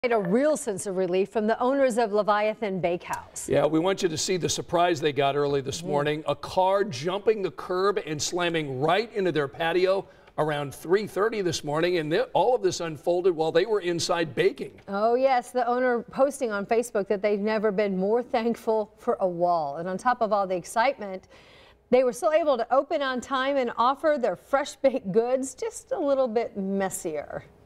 A real sense of relief from the owners of Leviathan Bakehouse. Yeah, we want you to see the surprise they got early this morning. A car jumping the curb and slamming right into their patio around 3:30 this morning, and all of this unfolded while they were inside baking. Oh yes, the owner posting on Facebook that they've never been more thankful for a wall. And on top of all the excitement, they were still able to open on time and offer their fresh baked goods, just a little bit messier.